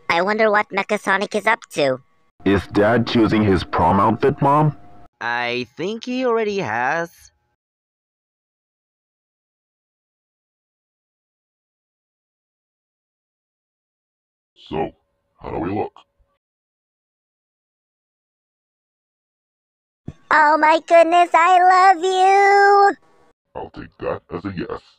I wonder what Mechasonic is up to. Is Dad choosing his prom outfit, Mom? I think he already has. So, how do we look? Oh my goodness, I love you! I'll take that as a yes.